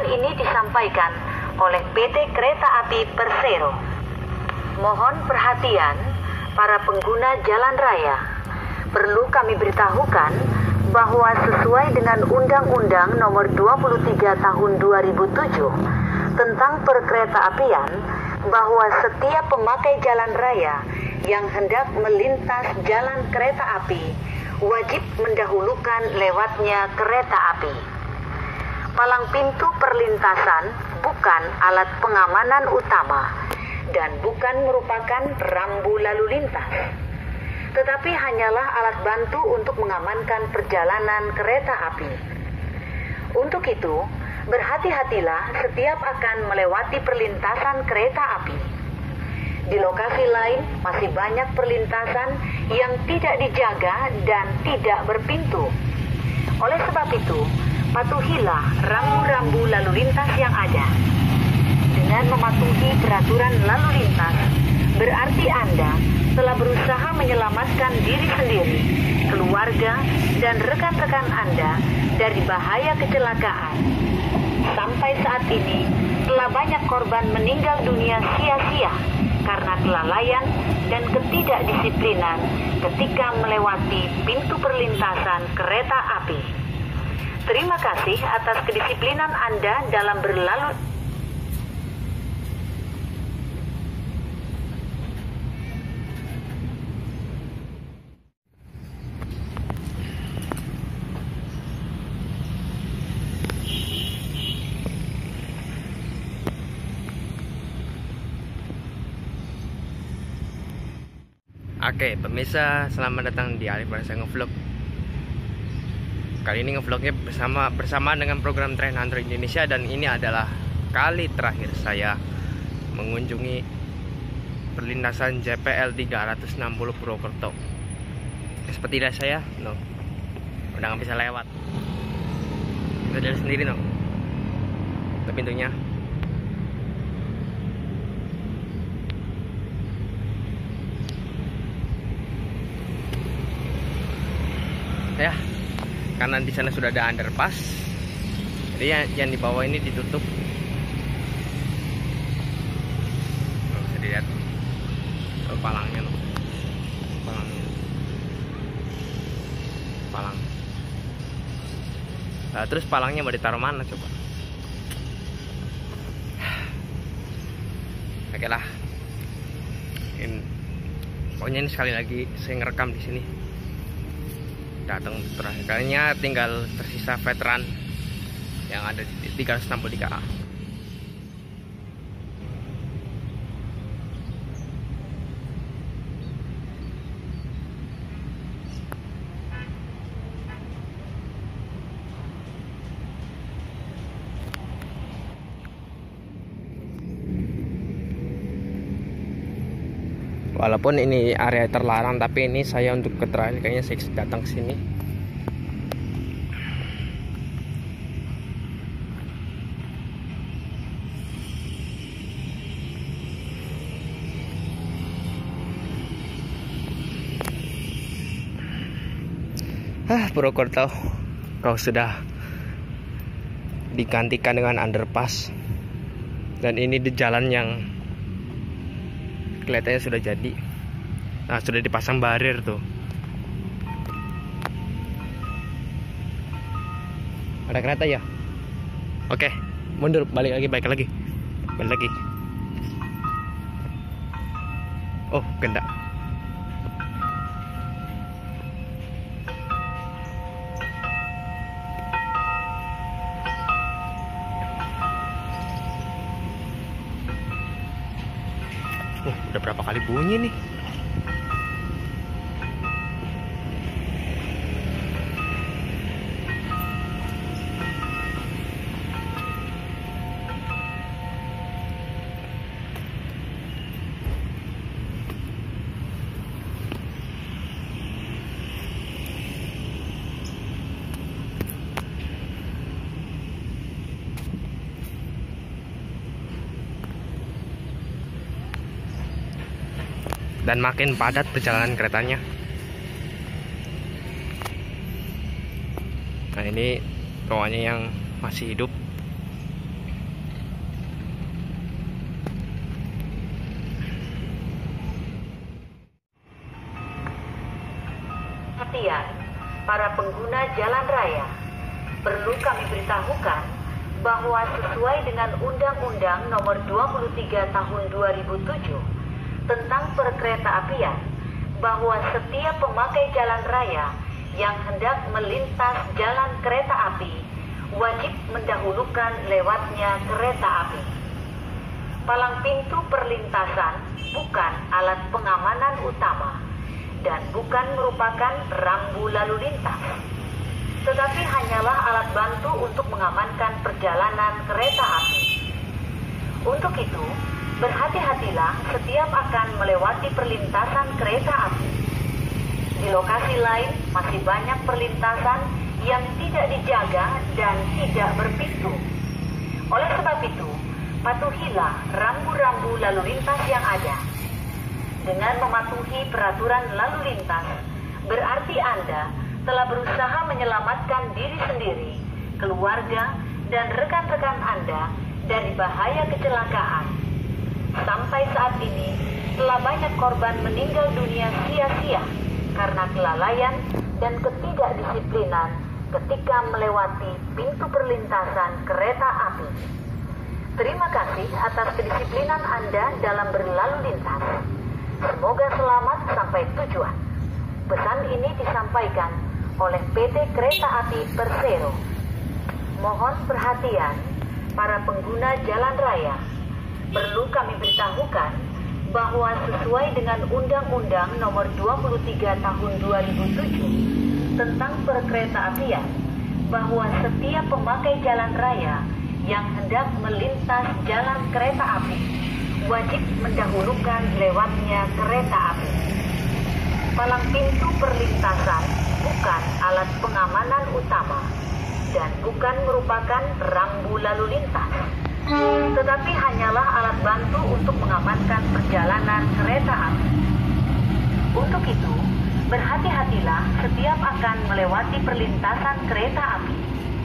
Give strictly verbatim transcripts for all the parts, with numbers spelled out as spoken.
Pengumuman ini disampaikan oleh P T Kereta Api Persero. Mohon perhatian para pengguna jalan raya. Perlu kami beritahukan bahwa sesuai dengan Undang-Undang Nomor dua puluh tiga Tahun dua ribu tujuh tentang Perkeretaapian, bahwa setiap pemakai jalan raya yang hendak melintas jalan kereta api wajib mendahulukan lewatnya kereta api. Palang pintu perlintasan bukan alat pengamanan utama dan bukan merupakan rambu lalu lintas, tetapi hanyalah alat bantu untuk mengamankan perjalanan kereta api. Untuk itu, berhati-hatilah setiap akan melewati perlintasan kereta api. Di lokasi lain masih banyak perlintasan yang tidak dijaga dan tidak berpintu. Oleh sebab itu, patuhilah rambu-rambu lalu lintas yang ada. Dengan mematuhi peraturan lalu lintas, berarti Anda telah berusaha menyelamatkan diri sendiri, keluarga, dan rekan-rekan Anda dari bahaya kecelakaan. Sampai saat ini, telah banyak korban meninggal dunia sia-sia karena kelalaian dan ketidakdisiplinan ketika melewati pintu perlintasan kereta api. Terima kasih atas kedisiplinan Anda dalam berlalu. Oke, pemirsa, selamat datang di Alif Bahasa Ngevlog. Kali ini ngevlognya bersama bersama dengan program Tren Android Indonesia, dan ini adalah kali terakhir saya mengunjungi perlintasan J P L tiga enam nol Purwokerto. Seperti lihat saya, no, udah nggak bisa lewat. Kita lihat sendiri, no, ke pintunya. Ya, karena di sana sudah ada underpass, jadi yang di bawah ini ditutup. Oh, bisa dilihat oh, palangnya, loh. palangnya, palang. Nah, terus palangnya mau ditaruh mana coba? Oke lah, ini, pokoknya ini sekali lagi saya ngerekam di sini. Datang terakhir kalinya, tinggal tersisa veteran yang ada di tiga enam tiga A. Walaupun ini area terlarang, tapi ini saya untuk terakhir kayaknya saya datang ke sini. Ah, Purwokerto, kau sudah digantikan dengan underpass, dan ini di jalan yang kelihatannya sudah jadi. Nah, sudah dipasang barir tuh. Ada kereta ya? Oke, mundur, balik lagi, balik lagi, balik lagi. Oh, gendak. Oh, udah berapa kali bunyi nih? Dan makin padat perjalanan keretanya. Nah, ini bawahnya yang masih hidup. perhatian para pengguna jalan raya, perlu kami beritahukan bahwa sesuai dengan Undang-Undang Nomor dua puluh tiga Tahun dua ribu tujuh tentang Perkeretaapian, bahwa setiap pemakai jalan raya yang hendak melintas jalan kereta api wajib mendahulukan lewatnya kereta api. Palang pintu perlintasan bukan alat pengamanan utama dan bukan merupakan rambu lalu lintas, tetapi hanyalah alat bantu untuk mengamankan perjalanan kereta api. Untuk itu, berhati-hatilah setiap akan melewati perlintasan kereta api. Di lokasi lain masih banyak perlintasan yang tidak dijaga dan tidak berpintu. Oleh sebab itu, patuhilah rambu-rambu lalu lintas yang ada. Dengan mematuhi peraturan lalu lintas, berarti Anda telah berusaha menyelamatkan diri sendiri, keluarga, dan rekan-rekan Anda dari bahaya kecelakaan. Sampai saat ini, telah banyak korban meninggal dunia sia-sia karena kelalaian dan ketidakdisiplinan ketika melewati pintu perlintasan kereta api. Terima kasih atas kedisiplinan Anda dalam berlalu lintas. Semoga selamat sampai tujuan. Pesan ini disampaikan oleh P T Kereta Api Persero. Mohon perhatian para pengguna jalan raya. Perlu kami beritahukan bahwa sesuai dengan Undang-Undang Nomor dua puluh tiga Tahun dua ribu tujuh tentang Perkeretaapian, bahwa setiap pemakai jalan raya yang hendak melintas jalan kereta api wajib mendahulukan lewatnya kereta api. Palang pintu perlintasan bukan alat pengamanan utama dan bukan merupakan rambu lalu lintas, tetapi hanyalah alat bantu untuk mengamankan perjalanan kereta api. Untuk itu, berhati-hatilah setiap akan melewati perlintasan kereta api.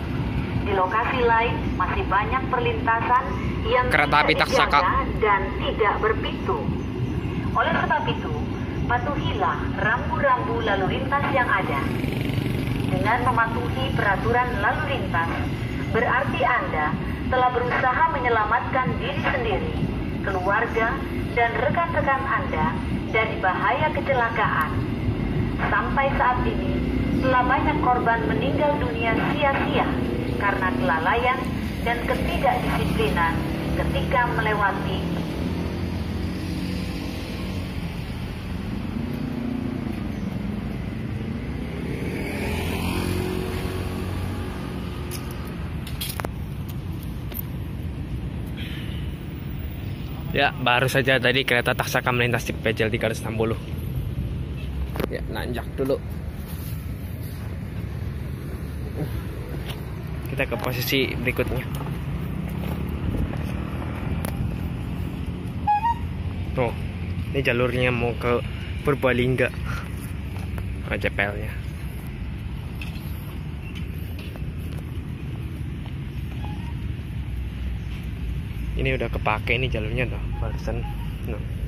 Di lokasi lain masih banyak perlintasan yang kereta api tidak Taksaka dijaga dan tidak berpintu. Oleh sebab itu, patuhilah rambu-rambu lalu lintas yang ada. Dengan mematuhi peraturan lalu lintas, berarti Anda telah berusaha menyelamatkan diri sendiri, keluarga, dan rekan-rekan Anda dari bahaya kecelakaan. Sampai saat ini, telah banyak korban meninggal dunia sia-sia karena kelalaian dan ketidakdisiplinan ketika melewati ya. Baru saja tadi kereta Taksaka melintas di P J L tiga ratus enam puluh. Ya, nanjak dulu. Kita ke posisi berikutnya. Tuh, ini jalurnya mau ke Purbalingga. Oh, J P L-nya. Ini udah kepake ini jalurnya tuh, barusan. Nah.